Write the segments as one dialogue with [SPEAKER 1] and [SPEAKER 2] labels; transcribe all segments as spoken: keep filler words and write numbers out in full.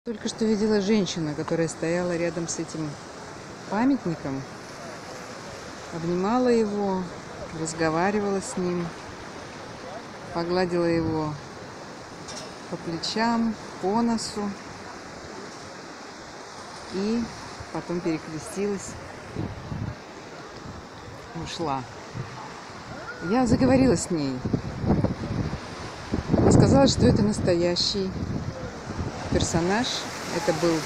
[SPEAKER 1] Только что видела женщину, которая стояла рядом с этим памятником, обнимала его, разговаривала с ним, погладила его по плечам, по носу и потом перекрестилась, ушла. Я заговорила с ней. Она сказала, что это настоящий персонаж. Это был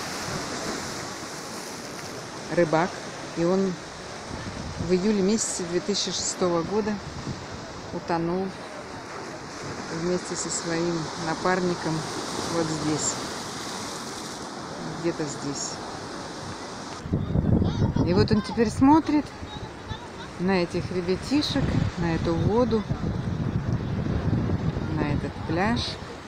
[SPEAKER 1] рыбак, и он в июле месяце две тысячи шестого года утонул вместе со своим напарником вот здесь, где-то здесь. И вот он теперь смотрит на этих ребятишек, на эту воду, на этот пляж.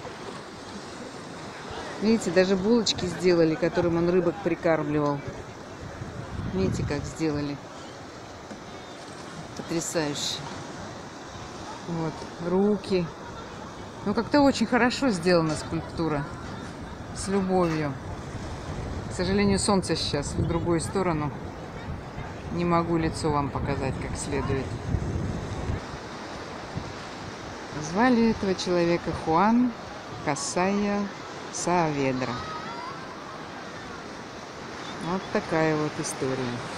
[SPEAKER 1] Видите, даже булочки сделали, которым он рыбок прикармливал. Видите, как сделали. Потрясающе. Вот, руки. Ну, как-то очень хорошо сделана скульптура. С любовью. К сожалению, солнце сейчас в другую сторону. Не могу лицо вам показать как следует. Звали этого человека Хуан Касайя Сааведра. Вот такая вот история.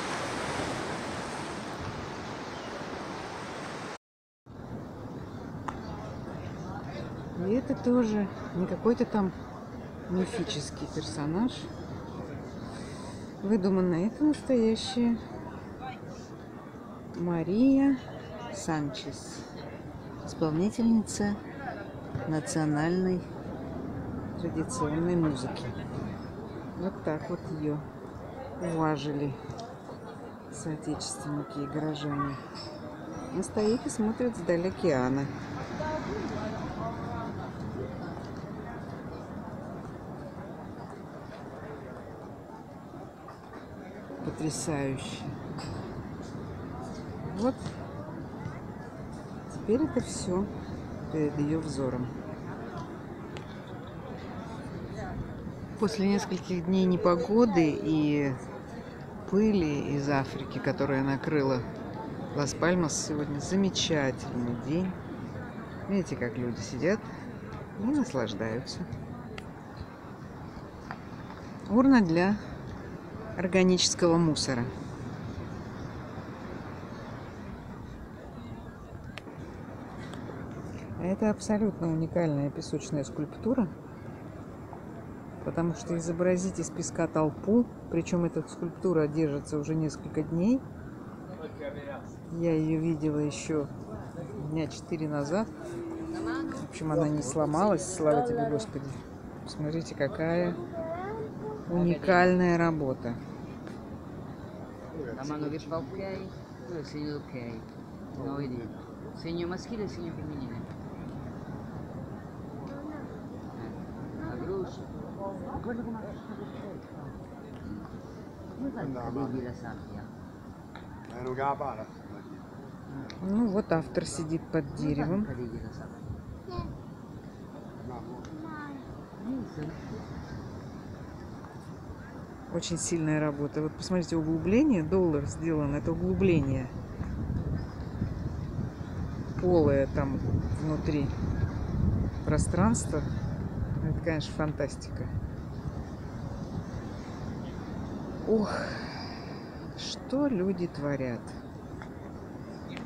[SPEAKER 1] И это тоже не какой-то там мифический персонаж. Выдуманная. Это настоящая Мария Санчес, исполнительница национальной традиционной музыки. Вот так вот ее уважили соотечественники и горожане. Она стоит и смотрит вдаль океана. Потрясающе. Вот теперь это все перед ее взором. После нескольких дней непогоды и пыли из Африки, которая накрыла Лас-Пальмас, сегодня замечательный день. Видите, как люди сидят и наслаждаются. Урна для органического мусора. Это абсолютно уникальная песочная скульптура, потому что изобразить из песка толпу, причем эта скульптура держится уже несколько дней. Я ее видела еще дня четыре назад. В общем, она не сломалась, слава тебе, Господи. Посмотрите, какая уникальная работа. Ну вот автор сидит под деревом. Очень сильная работа. Вот посмотрите, углубление, доллар сделан, это углубление. Полое там внутри пространство. Это, конечно, фантастика. Ох, что люди творят.